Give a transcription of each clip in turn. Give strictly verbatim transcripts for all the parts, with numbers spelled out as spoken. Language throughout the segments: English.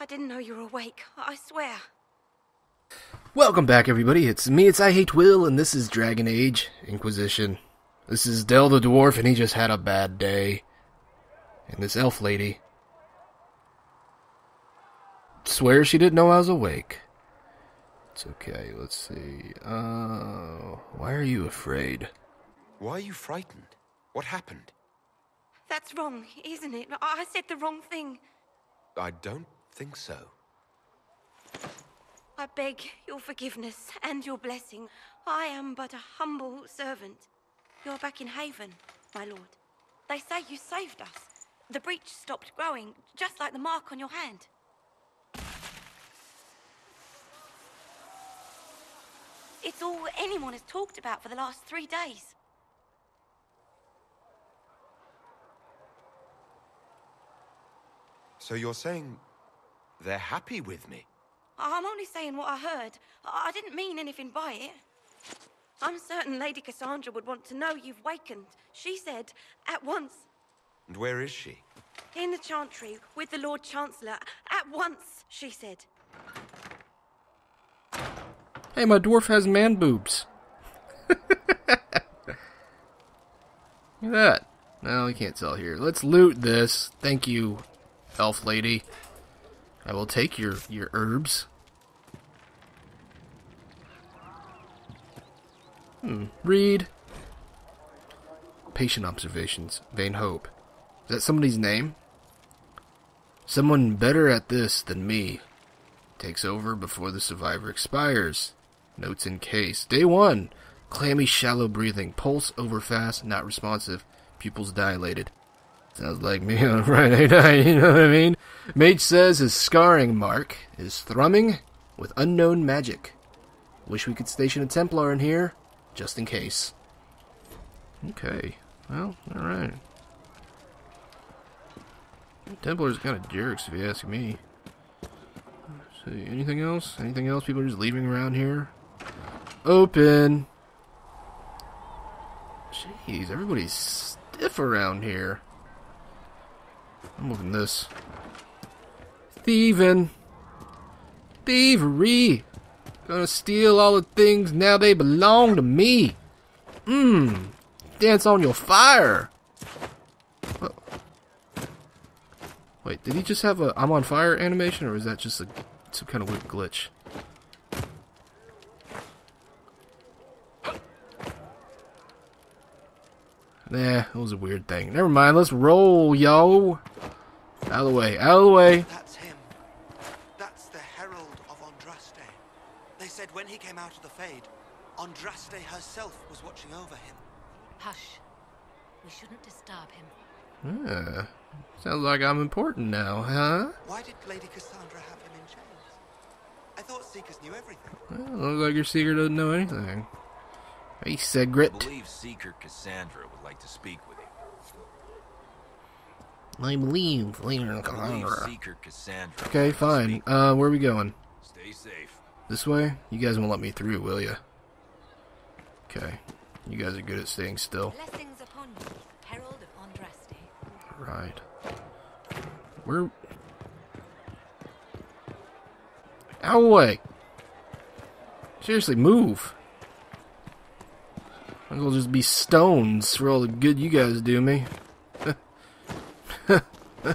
I didn't know you were awake, I swear. Welcome back, everybody. It's me, it's IHateWill, and this is Dragon Age Inquisition. This is Del the Dwarf, and he just had a bad day. And this elf lady swears she didn't know I was awake. It's okay, let's see. Uh, why are you afraid? Why are you frightened? What happened? That's wrong, isn't it? I said the wrong thing. I don't think so. I beg your forgiveness and your blessing. I am but a humble servant. You're back in Haven, my lord. They say you saved us. The breach stopped growing, just like the mark on your hand. It's all anyone has talked about for the last three days. So you're saying they're happy with me? I'm only saying what I heard. I didn't mean anything by it. I'm certain Lady Cassandra would want to know you've wakened. She said, at once. And where is she? In the Chantry, with the Lord Chancellor. At once, she said. Hey, my dwarf has man boobs. Look at that. No, we can't tell here. Let's loot this. Thank you, elf lady. I will take your, your herbs. Hmm. Read. Patient observations. Vain hope. Is that somebody's name? Someone better at this than me takes over before the survivor expires. Notes in case. Day one. Clammy, shallow breathing. Pulse over fast, not responsive. Pupils dilated. Sounds like me on a Friday night, you know what I mean? Mage says his scarring mark is thrumming with unknown magic. Wish we could station a Templar in here, just in case. Okay. Well, alright. Templars are kind of jerks, if you ask me. Let's see, anything else? Anything else people are just leaving around here? Open! Jeez, everybody's stiff around here. I'm moving this. Thieving! Thievery! Gonna steal all the things, now they belong to me! Mmm! Dance on your fire! Oh. Wait, did he just have a I'm on fire animation, or is that just a, some kind of weird glitch? Nah, it was a weird thing. Never mind, let's roll, yo! Out of the way, out of the way! That's him. That's the Herald of Andraste. They said when he came out of the Fade, Andraste herself was watching over him. Hush. We shouldn't disturb him. Ah, sounds like I'm important now, huh? Why did Lady Cassandra have him in chains? I thought Seekers knew everything. Well, looks like your Seeker doesn't know anything. Hey, Segret. I believe Seeker Cassandra would like to speak with you. I believe. I believe Seeker Cassandra. Okay, fine. Uh, where are we going? Stay safe. This way? You guys won't let me through, will ya? Okay. You guys are good at staying still. Blessings upon you, Herald of Andraste. Right. Where? Out of the way! Seriously, move! Might as well just be stones for all the good you guys do me. That's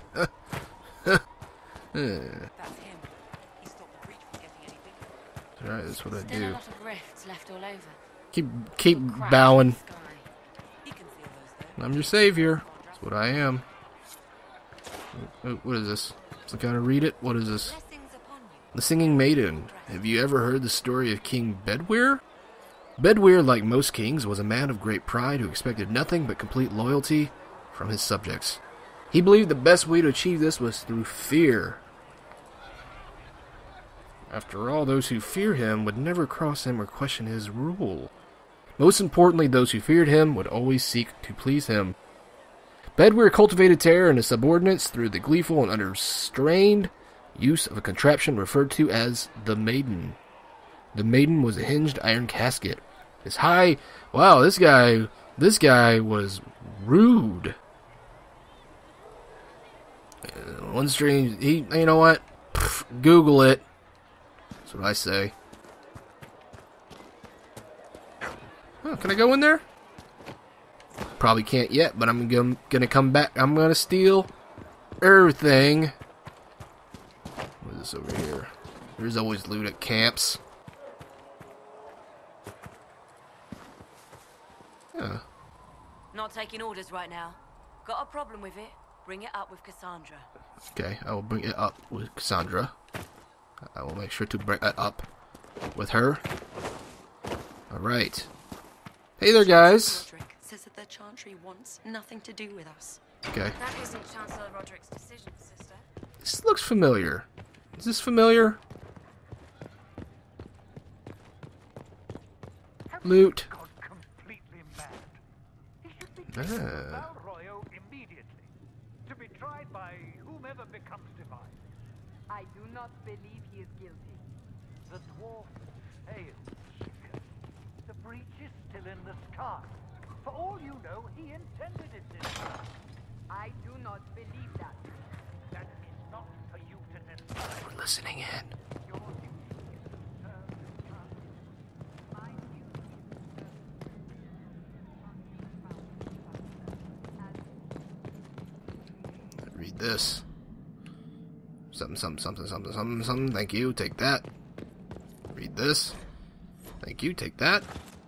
him. He stopped the breach from getting any bigger. Alright, that's what I Still do. a lot of rifts left all over. Keep, keep Cracks bowing. in the sky. He can feel those though. I'm your savior. That's what I am. Oh, what is this? Some kind of read it? What is this? Blessings upon you. The Singing Maiden. Have you ever heard the story of King Bedwyr? Bedwyr, like most kings, was a man of great pride who expected nothing but complete loyalty from his subjects. He believed the best way to achieve this was through fear. After all, those who fear him would never cross him or question his rule. Most importantly, those who feared him would always seek to please him. Bedwyr cultivated terror in his subordinates through the gleeful and unrestrained use of a contraption referred to as the Maiden. The Maiden was a hinged iron casket. His high... Wow, this guy... This guy was rude. Uh, one strange... He... You know what? Pff, Google it. That's what I say. Oh, can I go in there? Probably can't yet, but I'm gonna, gonna come back. I'm gonna steal everything. What is this over here? There's always loot at camps. Yeah. Not taking orders right now. Got a problem with it? Bring it up with Cassandra. Okay, I will bring it up with Cassandra. I will make sure to bring it up with her. Alright. Hey there, guys. Roderick says that the Chantry wants nothing to do with us. Okay. That isn't Chancellor Roderick's decision, sister. This looks familiar. Is this familiar? Loot. Completely mad. He should be Ah. taken to Val Royo immediately, to be tried by whomever becomes divine. I do not believe he is guilty. The dwarf failed, Seeker. The breach is still in the sky. For all you know, he intended it this way. I do not believe that. That is not for you to decide. We're listening in. Your duty is to serve the child. My duty is to serve Read this. Something, something, something, something, something, something. Thank you. Take that. Read this. Thank you. Take that.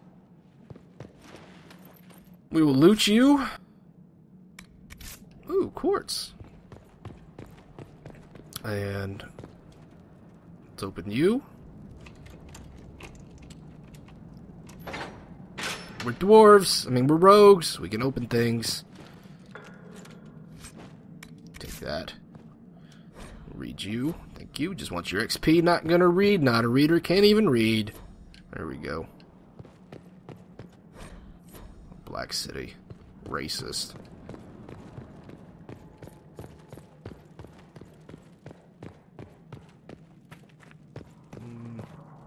We will loot you. Ooh, quartz. And let's open you. We're dwarves. I mean, we're rogues. We can open things. Take that. Read you. Thank you. Just want your X P. Not gonna read. Not a reader. Can't even read. There we go. Black City. Racist. Mm.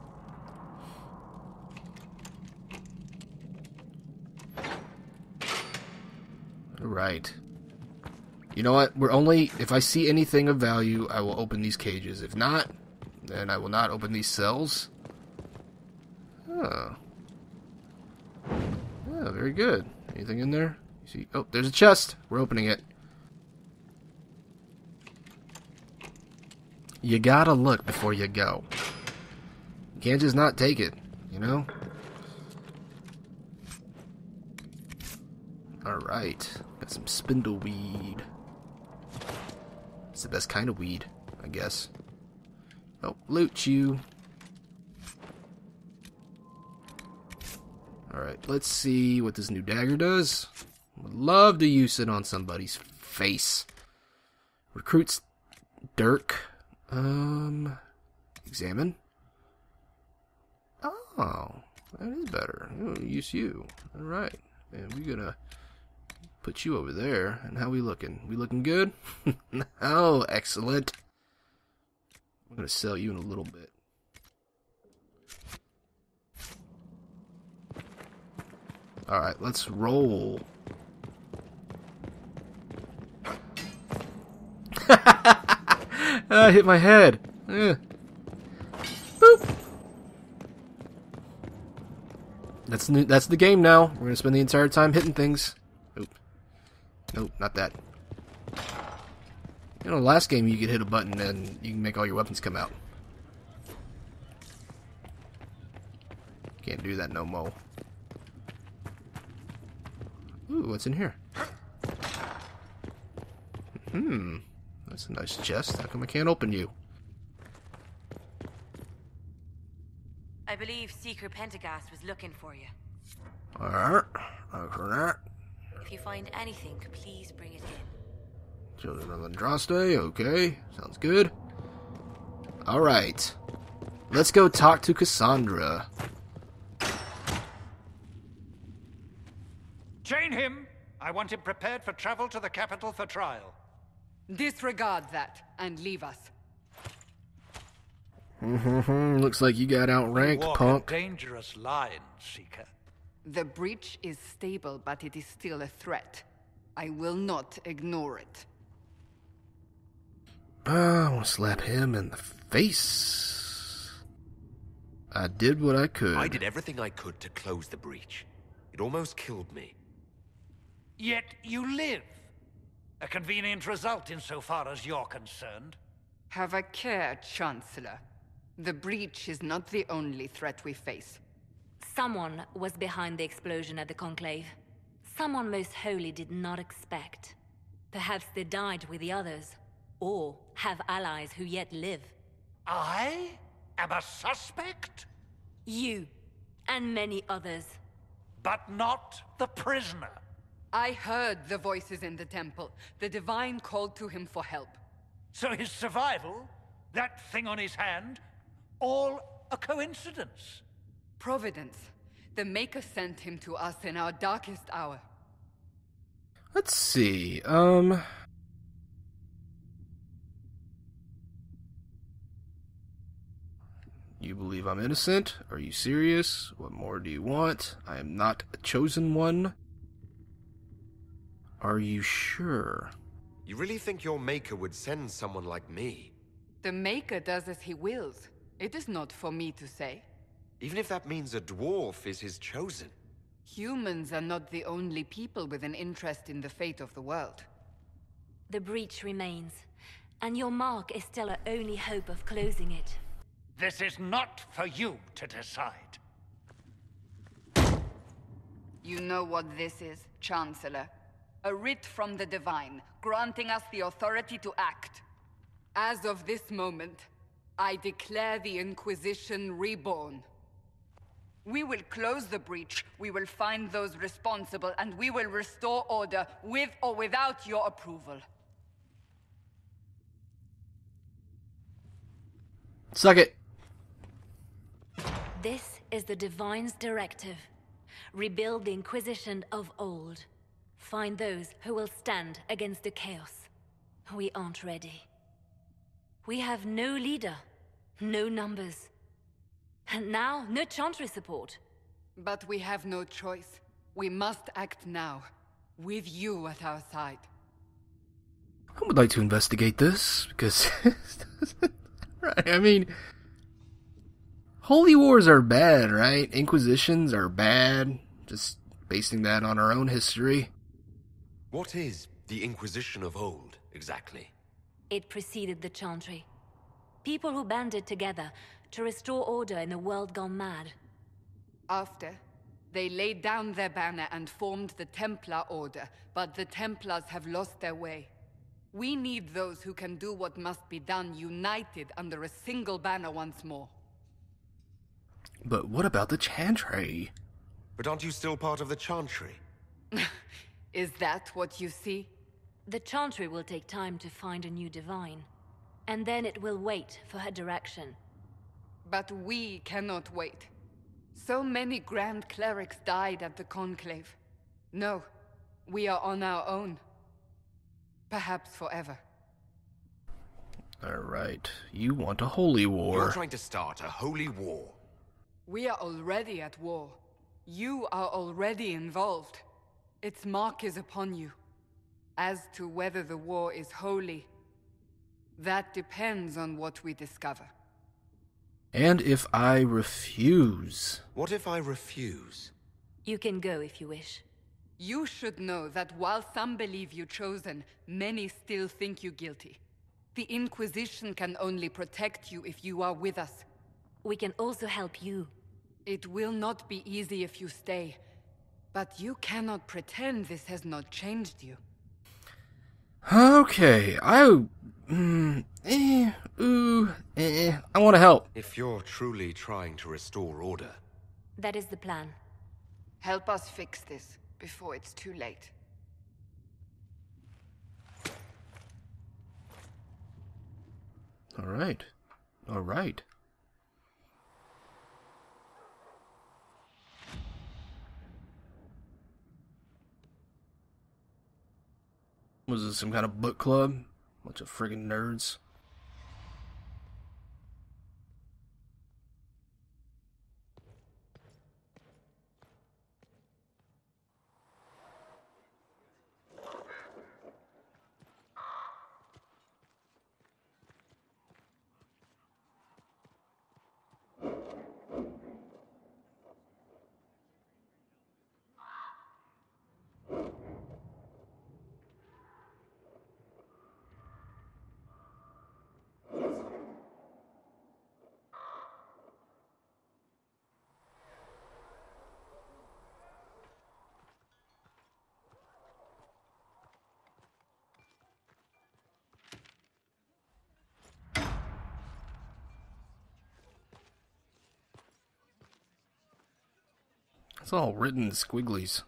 Right. You know what? We're only... If I see anything of value, I will open these cages. If not, then I will not open these cells. Oh. Yeah, very good. Anything in there? You see? Oh, there's a chest. We're opening it. You gotta look before you go. You can't just not take it, you know? Alright. Got some spindleweed. It's the best kind of weed, I guess. Oh, loot you. Alright, let's see what this new dagger does. Would love to use it on somebody's face. Recruits Dirk. Um, examine. Oh, that is better. Oh, use you. Alright, and we're gonna put you over there. And how we looking? We looking good? Oh, excellent. I'm gonna sell you in a little bit. Alright, let's roll. I hit my head. Eh. Boop. That's new, that's the game now. We're gonna spend the entire time hitting things. Oop. Nope, not that. You know, last game you could hit a button and you can make all your weapons come out. Can't do that no more. Ooh, what's in here? Hmm. That's a nice chest. How come I can't open you? I believe Seeker Pentagast was looking for you. Alright. Alright. If you find anything, please bring it in. Children of Andraste. Okay. Sounds good. Alright. Let's go talk to Cassandra. Chain him! I want him prepared for travel to the capital for trial. Disregard that and leave us. Mm-hmm. Looks like you got outranked, Walk punk. a dangerous line, Seeker. The breach is stable, but it is still a threat. I will not ignore it. Uh, I want to slap him in the face. I did what I could. I did everything I could to close the breach. It almost killed me. Yet you live. A convenient result insofar as you're concerned. Have a care, Chancellor. The breach is not the only threat we face. Someone was behind the explosion at the Conclave. Someone most holy did not expect. Perhaps they died with the others, or have allies who yet live. I am a suspect? You, and many others. But not the prisoner. I heard the voices in the temple. The Divine called to him for help. So his survival, that thing on his hand, all a coincidence? Providence. The Maker sent him to us in our darkest hour. Let's see, um... You believe I'm innocent? Are you serious? What more do you want? I am not a chosen one. Are you sure? You really think your Maker would send someone like me? The Maker does as he wills. It is not for me to say. Even if that means a dwarf is his chosen? Humans are not the only people with an interest in the fate of the world. The breach remains, and your mark is still our only hope of closing it. This is not for you to decide. You know what this is, Chancellor. A writ from the Divine, granting us the authority to act. As of this moment, I declare the Inquisition reborn. We will close the breach, we will find those responsible, and we will restore order, with or without your approval. Suck it. This is the Divine's directive. Rebuild the Inquisition of old. Find those who will stand against the chaos. We aren't ready. We have no leader, no numbers. And now, no Chantry support. But we have no choice. We must act now, with you at our side. I would like to investigate this, because... right, I mean... Holy Wars are bad, right? Inquisitions are bad. Just basing that on our own history. What is the Inquisition of old, exactly? It preceded the Chantry. People who banded together to restore order in a world gone mad. After, they laid down their banner and formed the Templar Order, but the Templars have lost their way. We need those who can do what must be done, united under a single banner once more. But what about the Chantry? But aren't you still part of the Chantry? Is that what you see? The Chantry will take time to find a new Divine. And then it will wait for her direction. But we cannot wait. So many Grand Clerics died at the Conclave. No, we are on our own. Perhaps forever. Alright, you want a holy war. You're trying to start a holy war. We are already at war. You are already involved. Its mark is upon you. As to whether the war is holy, that depends on what we discover. And if I refuse? What if I refuse? You can go if you wish. You should know that while some believe you chosen, many still think you guilty. The Inquisition can only protect you if you are with us. We can also help you. It will not be easy if you stay, but you cannot pretend this has not changed you. Okay, I... Mm, eh, ooh, eh, I want to help. If you're truly trying to restore order... That is the plan. Help us fix this, before it's too late. Alright. Alright. Was this some kind of book club? Bunch of friggin' nerds. It's all written in squigglies.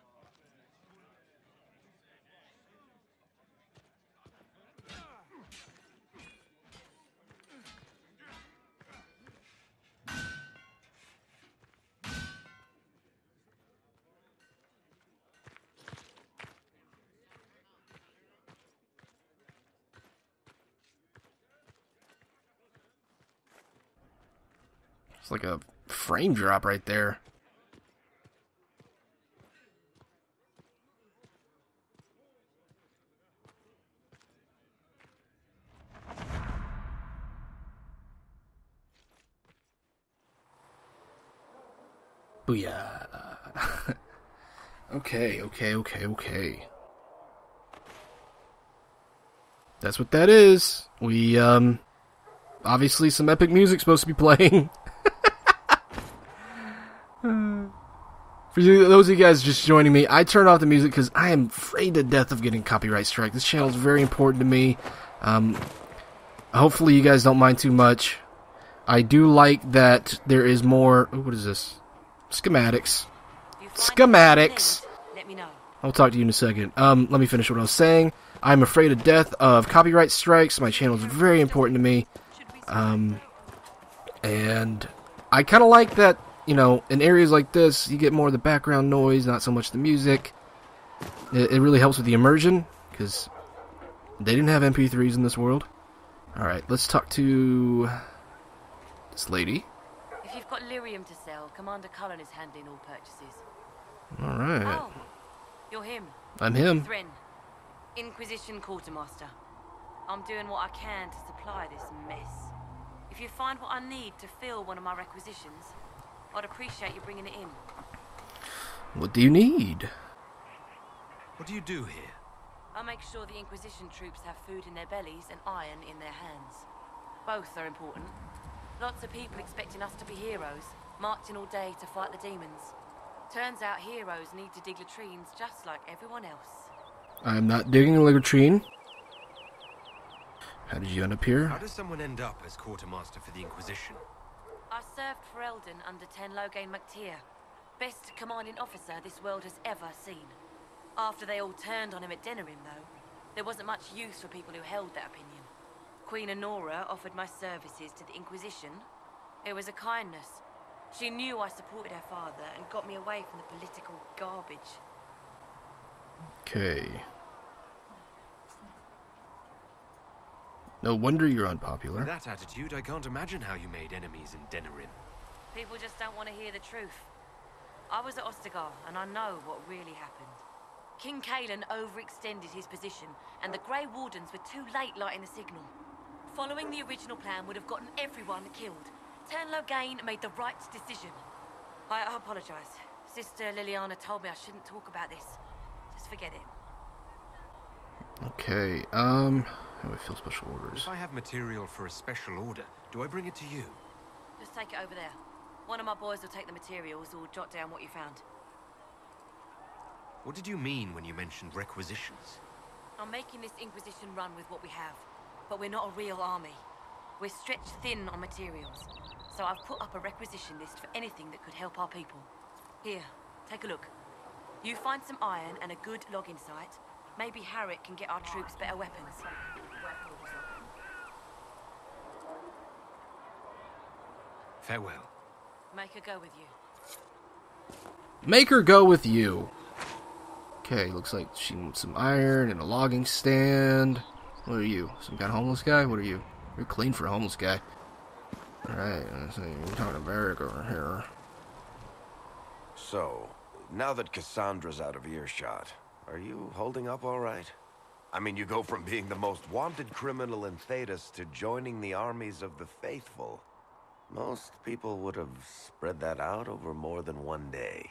It's like a frame drop right there. Booyah. Okay, okay, okay, okay. That's what that is. We, um... obviously some epic music's supposed to be playing. For you, those of you guys just joining me, I turned off the music because I am afraid to death of getting copyright strike. This channel is very important to me. Um, hopefully you guys don't mind too much. I do like that there is more... Ooh, what is this? Schematics. Schematics! Let me know. I'll talk to you in a second. Um, let me finish what I was saying. I'm afraid to death of copyright strikes. My channel is very important to me. Um, and I kind of like that, you know, in areas like this, you get more of the background noise, not so much the music. It, it really helps with the immersion, because they didn't have M P threes in this world. Alright, let's talk to this lady. If you've got lyrium to sell, Commander Cullen is handling all purchases. Alright. Oh, you're him. I'm him. Thren, Inquisition Quartermaster. I'm doing what I can to supply this mess. If you find what I need to fill one of my requisitions, I'd appreciate you bringing it in. What do you need? What do you do here? I make sure the Inquisition troops have food in their bellies and iron in their hands. Both are important. Lots of people expecting us to be heroes, marching all day to fight the demons. Turns out heroes need to dig latrines just like everyone else. I'm not digging a latrine. How did you end up here? How does someone end up as quartermaster for the Inquisition? I served for Eldon under Ten Loghain MacTier, best commanding officer this world has ever seen. After they all turned on him at Denerim, though, there wasn't much use for people who held that opinion. Queen Honora offered my services to the Inquisition. It was a kindness. She knew I supported her father and got me away from the political garbage. Okay. No wonder you're unpopular. With that attitude, I can't imagine how you made enemies in Denerim. People just don't want to hear the truth. I was at Ostagar, and I know what really happened. King Kaelan overextended his position, and the Grey Wardens were too late lighting the signal. Following the original plan would have gotten everyone killed. Ten Loghain made the right decision. I, I apologize. Sister Liliana told me I shouldn't talk about this. Just forget it. Okay, um... how do I fill special orders? If I have material for a special order, do I bring it to you? Just take it over there. One of my boys will take the materials or jot down what you found. What did you mean when you mentioned requisitions? I'm making this Inquisition run with what we have, but we're not a real army. We're stretched thin on materials, so I've put up a requisition list for anything that could help our people. Here, take a look. You find some iron and a good logging site. Maybe Harriet can get our troops better weapons. Farewell. Make her go with you. Make her go with you. Okay, looks like she wants some iron and a logging stand. What are you? Some kind of homeless guy? What are you? You're clean for a homeless guy. Alright, let's see. We're talking to Varric over here. So, now that Cassandra's out of earshot, are you holding up all right? I mean, you go from being the most wanted criminal in Thedas to joining the armies of the faithful. Most people would have spread that out over more than one day.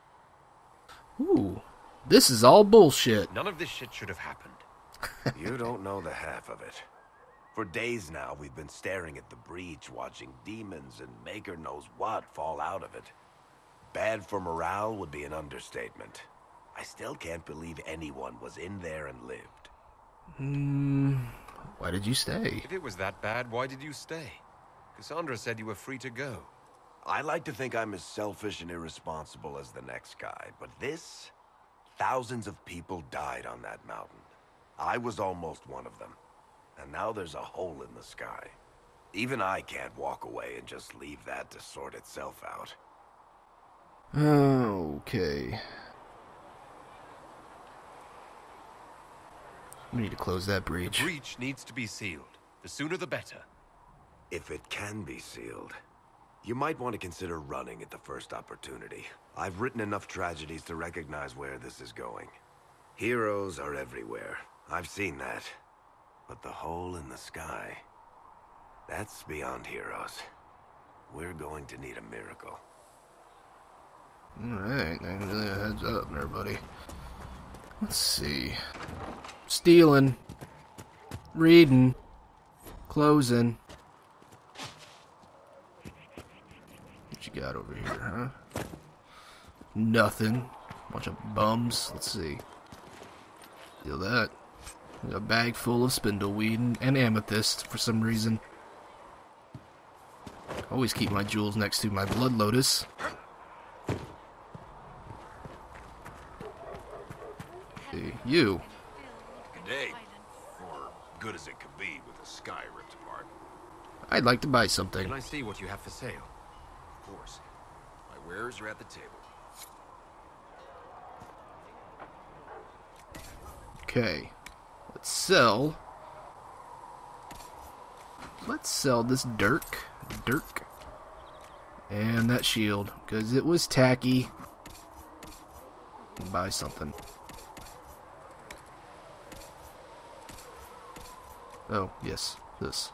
Ooh, this is all bullshit. None of this shit should have happened. You don't know the half of it. For days now, we've been staring at the breach, watching demons and maker knows what fall out of it. Bad for morale would be an understatement. I still can't believe anyone was in there and lived. Hmm, why did you stay? If it was that bad, why did you stay? Cassandra said you were free to go. I like to think I'm as selfish and irresponsible as the next guy, but this... Thousands of people died on that mountain. I was almost one of them. And now there's a hole in the sky. Even I can't walk away and just leave that to sort itself out. Okay. We need to close that breach. The breach needs to be sealed. The sooner the better. If it can be sealed, you might want to consider running at the first opportunity. I've written enough tragedies to recognize where this is going. Heroes are everywhere. I've seen that. But the hole in the sky, that's beyond heroes. We're going to need a miracle. Alright, heads up there, buddy. Let's see. Stealing. Reading. Closing. What you got over here, huh? Nothing. Bunch of bums. Let's see. Steal that. A bag full of spindleweed and amethyst for some reason. Always keep my jewels next to my blood lotus. Hey, you. Good day. Or good as it could be with the sky ripped apart. I'd like to buy something. Can I see what you have for sale? Of course. My wares are at the table. Okay. Let's sell. Let's sell this dirk. Dirk. And that shield. Because it was tacky. Buy something. Oh, yes. This.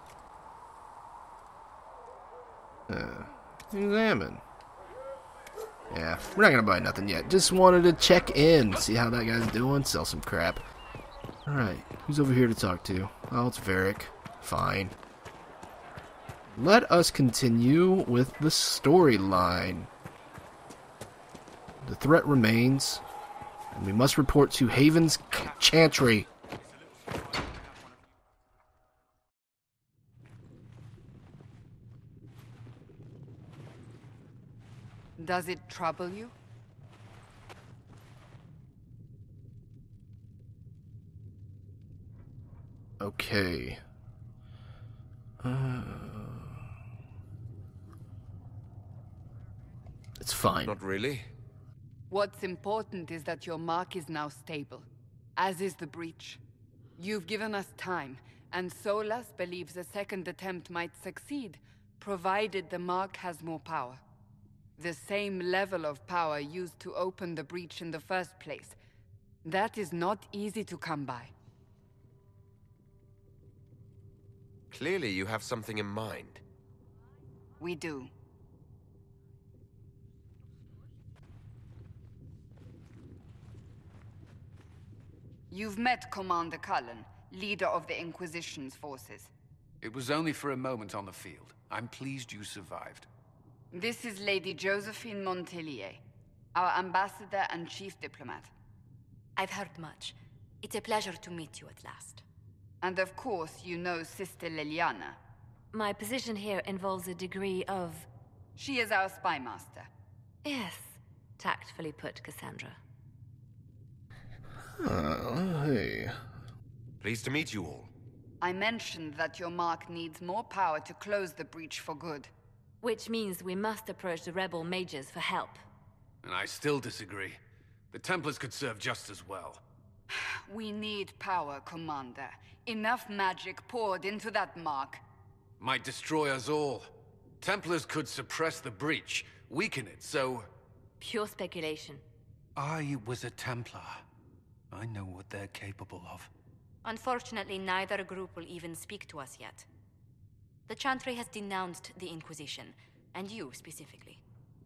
Uh, examine. Yeah, we're not gonna buy nothing yet. Just wanted to check in, see how that guy's doing, sell some crap. Alright, who's over here to talk to? Oh, it's Varric. Fine. Let us continue with the storyline. The threat remains, and we must report to Haven's Chantry. Does it trouble you? Okay. Uh, it's fine. Not really. What's important is that your mark is now stable, as is the breach. You've given us time, and Solas believes a second attempt might succeed, provided the mark has more power. The same level of power used to open the breach in the first place. That is not easy to come by. Clearly you have something in mind. We do. You've met Commander Cullen, leader of the Inquisition's forces. It was only for a moment on the field. I'm pleased you survived. This is Lady Josephine Montelier, our ambassador and chief diplomat. I've heard much. It's a pleasure to meet you at last. And of course, you know Sister Liliana. My position here involves a degree of... She is our spy master. Yes, tactfully put, Cassandra. Oh, hey. Pleased to meet you all. I mentioned that your mark needs more power to close the breach for good. Which means we must approach the rebel mages for help. And I still disagree. The Templars could serve just as well. We need power, Commander. Enough magic poured into that mark. Might destroy us all. Templars could suppress the breach, weaken it, so... Pure speculation. I was a Templar. I know what they're capable of. Unfortunately, neither group will even speak to us yet. The Chantry has denounced the Inquisition, and you specifically.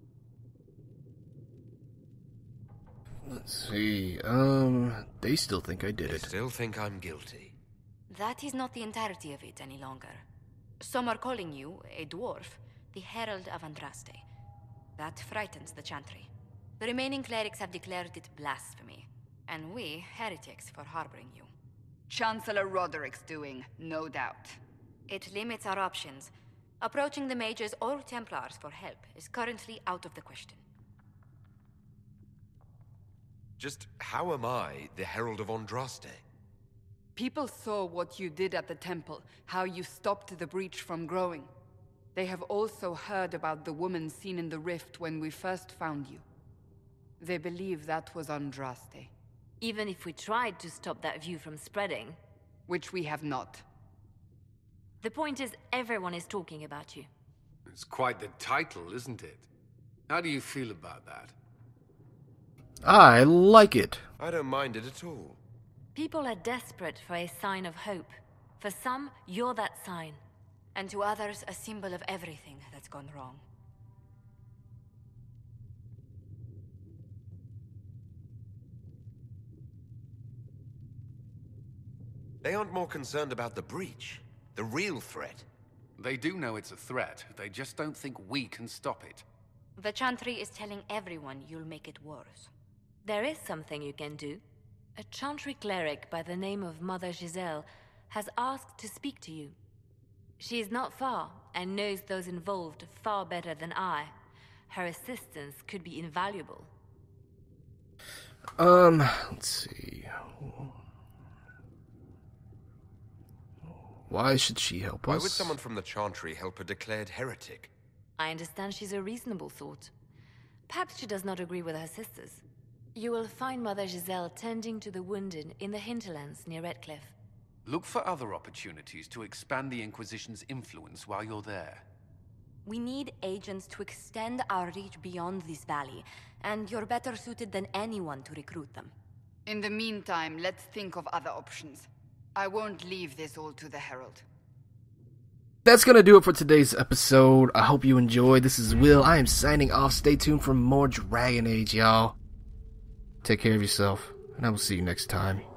Let's see, um, they still think I did They it. still think I'm guilty. That is not the entirety of it any longer. Some are calling you, a dwarf, the Herald of Andraste. That frightens the Chantry. The remaining clerics have declared it blasphemy, and we, heretics, for harboring you. Chancellor Roderick's doing, no doubt. It limits our options, Approaching the mages or Templars for help is currently out of the question. Just how am I the Herald of Andraste? People saw what you did at the temple, how you stopped the breach from growing. They have also heard about the woman seen in the rift when we first found you. They believe that was Andraste. Even if we tried to stop that view from spreading... Which we have not. The point is, everyone is talking about you. It's quite the title, isn't it? How do you feel about that? I like it. I don't mind it at all. People are desperate for a sign of hope. For some, you're that sign. And to others, a symbol of everything that's gone wrong. They aren't more concerned about the breach, the real threat. They do know it's a threat. They just don't think we can stop it. The Chantry is telling everyone you'll make it worse. There is something you can do. A Chantry cleric by the name of Mother Giselle has asked to speak to you. She is not far and knows those involved far better than I. Her assistance could be invaluable. Um, let's see. Why should she help Why us? would someone from the Chantry help a declared heretic? I understand she's a reasonable thought. Perhaps she does not agree with her sisters. You will find Mother Giselle tending to the wounded in the hinterlands near Redcliffe. Look for other opportunities to expand the Inquisition's influence while you're there. We need agents to extend our reach beyond this valley, and you're better suited than anyone to recruit them. In the meantime, let's think of other options. I won't leave this all to the Herald. That's gonna do it for today's episode. I hope you enjoyed. This is Will. I am signing off. Stay tuned for more Dragon Age, y'all. Take care of yourself, and I will see you next time.